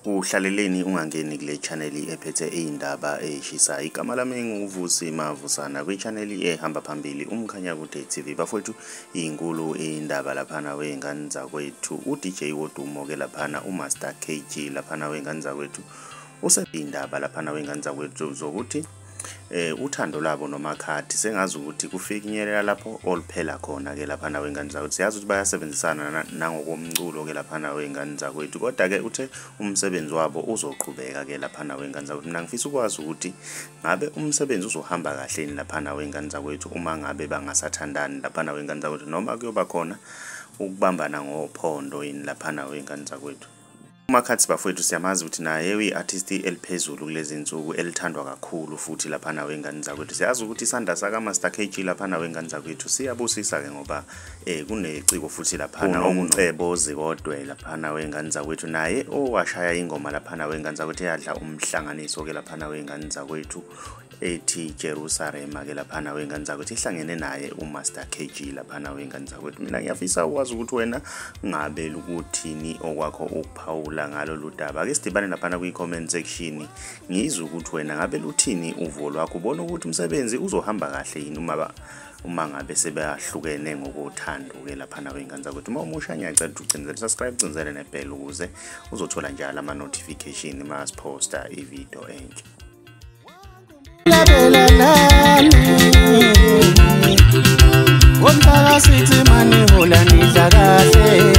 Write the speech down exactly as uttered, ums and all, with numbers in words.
Uhlaleleni ungangeni kule channel ephethe izindaba ezishisa. Igama lami nguVusi Mavusana kwi channel ehamba phambili uMkhanyakude T V. Bafowethu inkulu indaba laphana wengane zakwethu u D J Wodumo ke laphana uMaster K G laphana wengane zakwethu usebindaba laphana wengane zakwethu zokuthi eh uthando labo nomakhathi sengazi ukuthi kufikinyelela lapho oluphela khona ke laphana wengane zakwethu. Siyazi ukuthi bayasebenzisana nangokomculo ke laphana wengane zakwethu, kodwa ke uthe umsebenzi wabo uzoqhubeka ke laphana wengane zakwethu. Mina ngifisa ukwazi ukuthi ngabe umsebenzi uzohamba kahle ni laphana wengane zakwethu uma ngabe bangasathandani laphana wengane zakwethu, noma kuyoba khona ukubambana ngophondo yini laphana wengane zakwethu. uMakhathi bafowethu siyamazi ukuthi naye uyi-artist eliphezulu kulezi insuku elithandwa kakhulu futhi laphana wengane zakwethu. Siyazi ukuthi isandla saka Master K G laphana wengane zakwethu siyabusisa ke ngoba eh kuneciko futhi laphana okuncebo zikodwe laphana wengane zakwethu, naye owashaya ingoma laphana wengane zakwethu eyadla umhlanganiso ke laphana wengane zakwethu ethi Jerusalem ke laphana wengane zakwethu ihlangene naye uMaster K G laphana wengane zakwethu. Mina ngiyafisa ukwazi ukuthi wena ngabe ukuthini okwakho ukuphawula ngalo ludaba. Ake sidibane laphana kwi comment section ngizwe ukuthi wena ngabe luthini uvo lwakho, ubona ukuthi umsebenzi uzohamba kahle yini uma uma ngabe sebahlukene ngokuthando ke laphana wengane zakwethu. Uma umusha ngiyacela ucinzele subscribe, cinzele nebell ukuze uzothola njalo ama notification uma siposta ivideo entsha. Won't I sit in money hole and is a